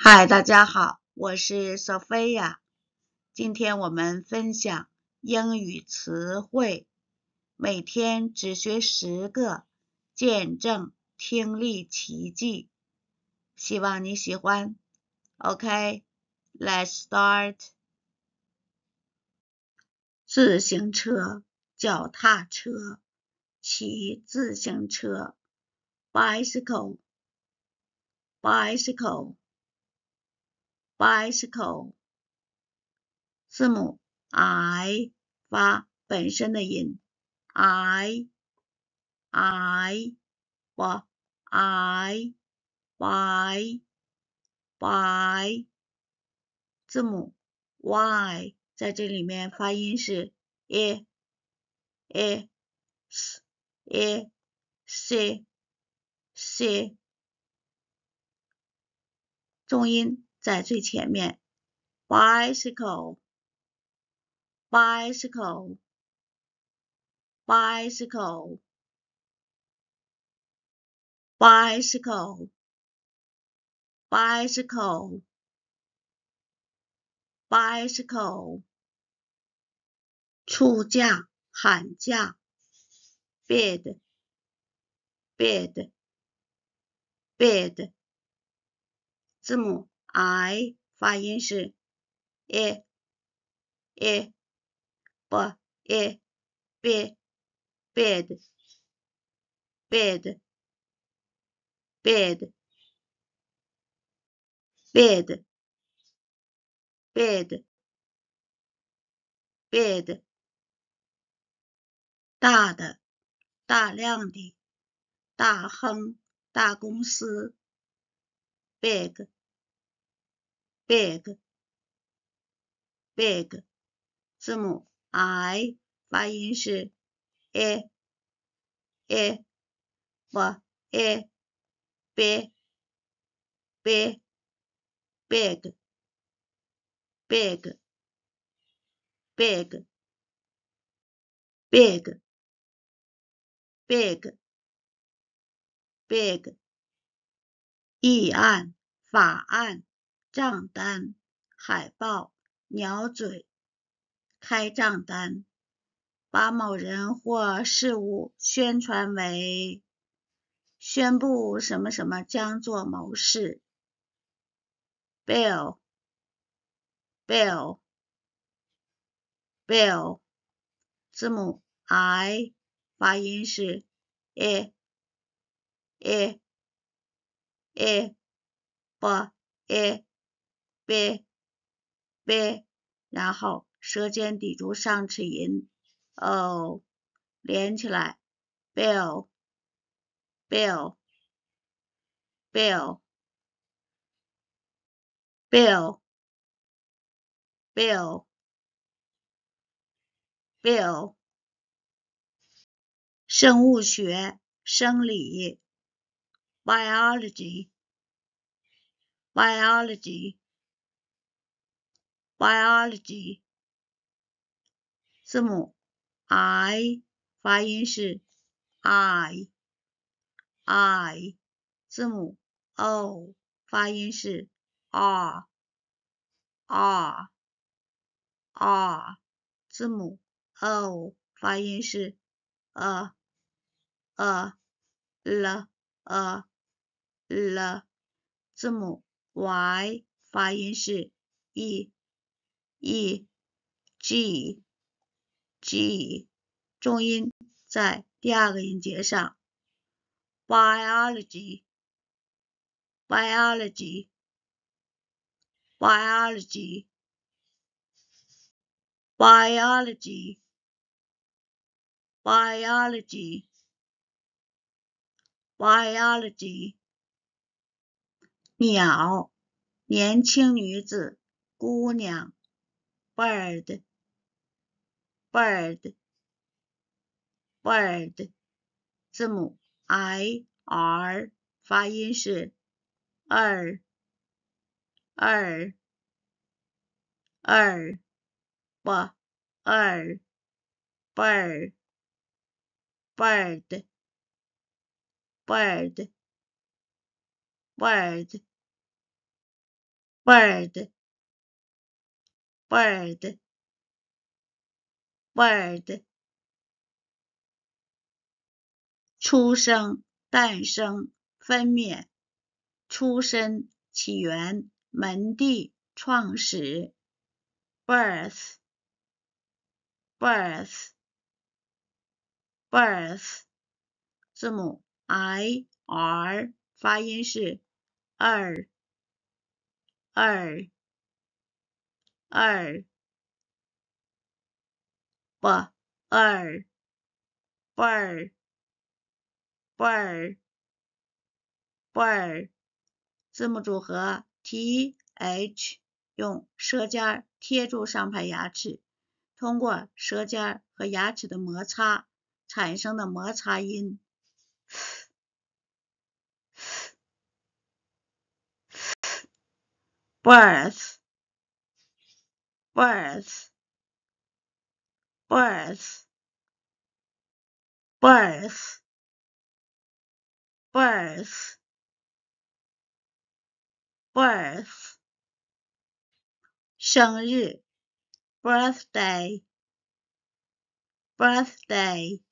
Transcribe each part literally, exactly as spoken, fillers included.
嗨，大家好，我是 Sophia。今天我们分享英语词汇，每天只学十个，见证听力奇迹。希望你喜欢。OK, let's start. 自行车、脚踏车、骑自行车 bicycle, bicycle, bicycle。字母 I 发本身的音 I I b I by by 字母 Y 在这里面发音是 I I S I C C 重音在最前面 bicycle bicycle bicycle bicycle bicycle bicycle 出价喊价 bid bid bid 字母 I 发音是 I I b I b bid bid bid bid bid bid 大的大量的大亨大公司 big big big 字母 I 发音是 I I b I b b big big big big big big 议案法案账单海报鸟嘴开账单把某人或事物宣传为宣布什么什么将做某事 bill bill bill 字母 I 发音是 I I I b I b b 然后舌尖抵住上齿龈 o 连起来 bill bill bill bill bill bill 生物学生理 biology biology biology 字母 I 发音是 I I 字母 O 发音是 R R R 字母 O 发音是 A A L A L 字母 Y 发音是 E E G G 重音在第二个音节上 biology biology biology biology biology biology 鸟年轻女子姑娘 bird bird bird 字母 I R 发音是二二二 b 二 bird bird bird bird bird bird bird 出生、诞生、分娩，出身、起源、门第、创始 birth birth birth 字母 I R 发音是二二二 b 二 bird bird bird 字母组合 T H 用舌尖贴住上排牙齿，通过舌尖和牙齿的摩擦产生的摩擦音 birth birth birth birth birth birth 生日 birthday birthday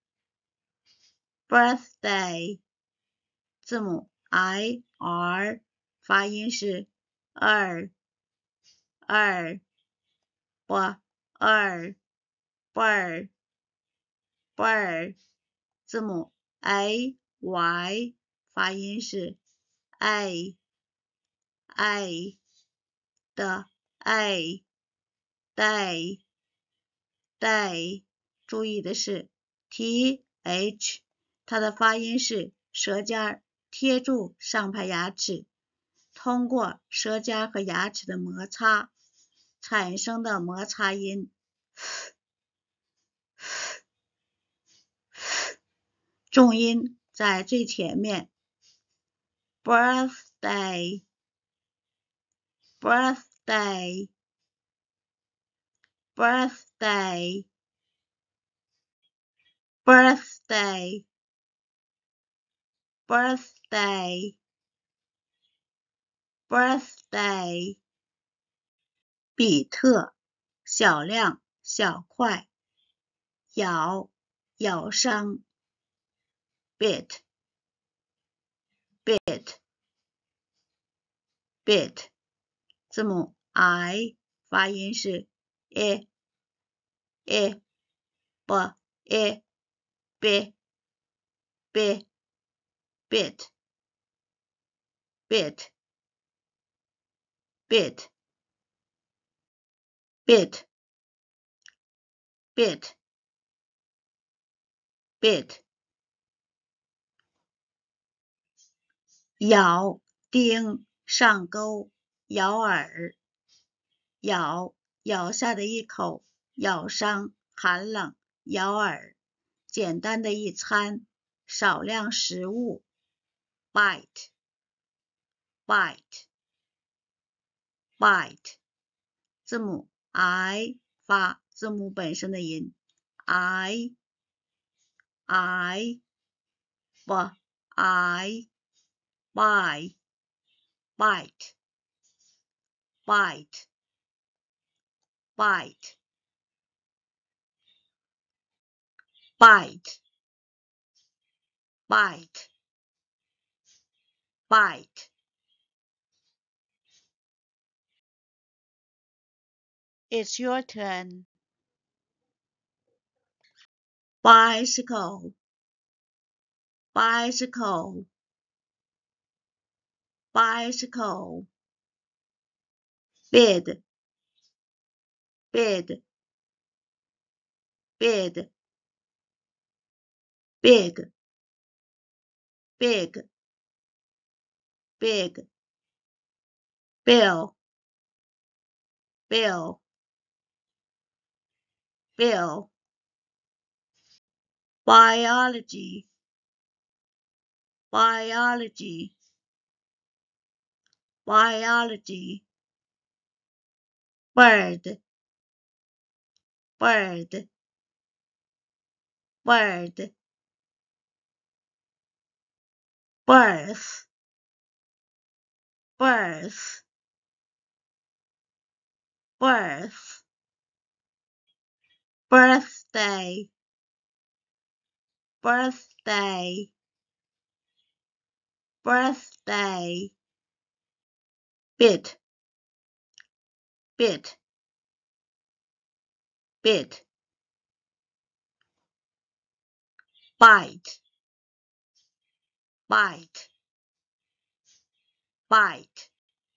birthday 字母 I R 发音是二二 b 二 bird bird 字母 A Y 发音是 A A 的 A day day 注意的是 T H 它的发音是舌尖贴住上排牙齿，通过舌尖和牙齿的摩擦产生的摩擦音。重音在最前面 birthday birthday birthday birthday birthday birthday 比特小量小块，咬咬伤 bit bit bit 字母 I 发音是 e e b e b b bit bit bit bit bit bit 咬钉上钩咬饵咬咬下的一口咬伤寒冷咬饵简单的一餐少量食物 bite bite bite 字母 I 发字母本身的音 I I b I buy bite bite bite bite bite bite It's your turn. Bicycle bicycle bicycle bid bid bid big big big bill bill bill biology biology biology bird bird bird birth birth birth, birthday, birthday, birthday, bit, bit, bit, bite, bite, bite,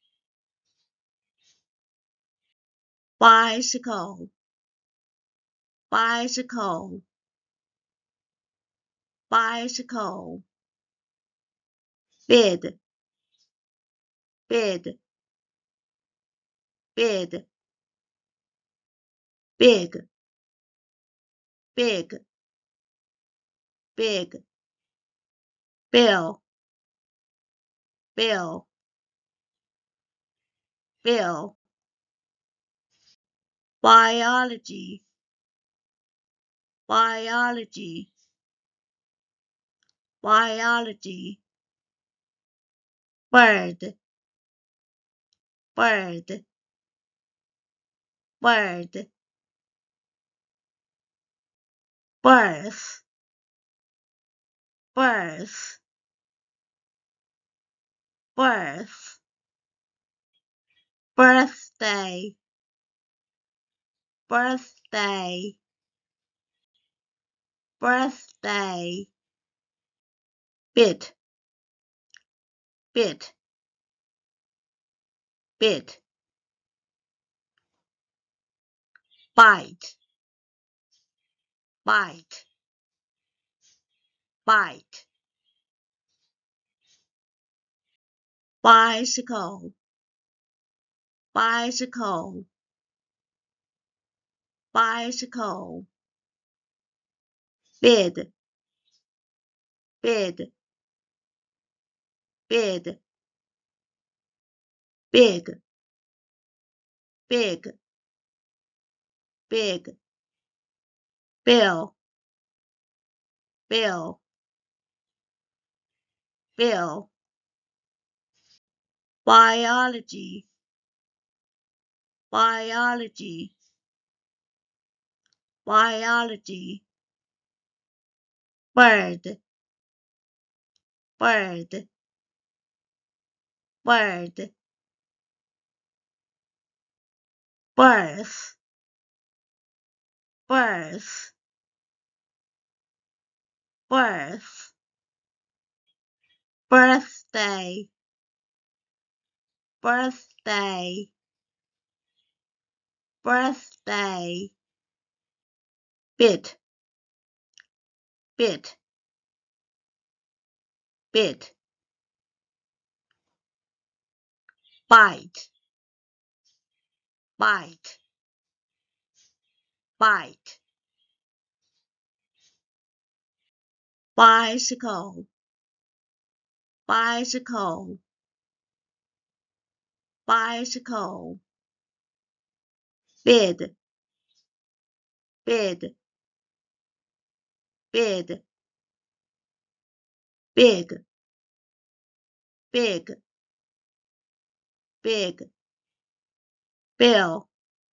bicycle, bicycle, bicycle, bid, bid, bid, big, big, big, bill, bill, bill, biology, biology, biology, bird, bird, bird, birth, birth, birth, birthday, birthday, birthday, bit, bit, bit, bite, bite, bite, bicycle, bicycle, bicycle, bid, bid, bid, big, big, big, bill, bill, bill, biology, biology, biology, bird, bird, bird, birth, birth, birth, birthday, birthday, birthday, bit, bit, bit, bite, bite, bite, bicycle, bicycle, bicycle, bid, bid, bid, big, big, big, bill,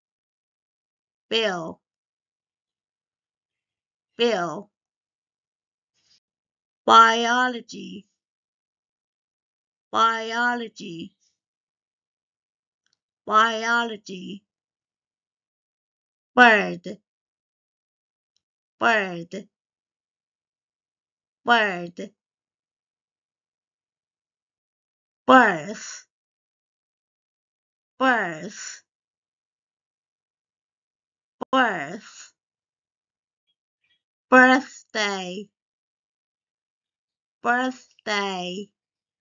bill, bill, biology, biology, biology, bird, bird, bird, birth, birth, birth, birthday, birthday,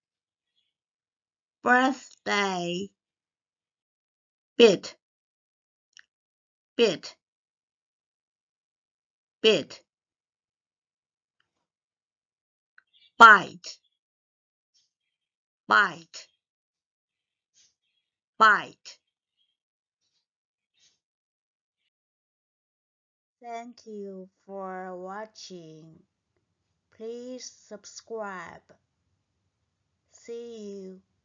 birthday, bit, bit, bit, bite, bite, bite. Thank you for watching. Please subscribe. See you.